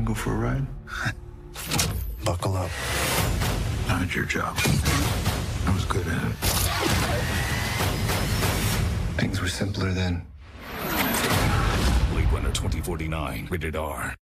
go for a ride? Buckle up. Not your job. I was good at it. Things were simpler then. Blade Runner 2049, rated R.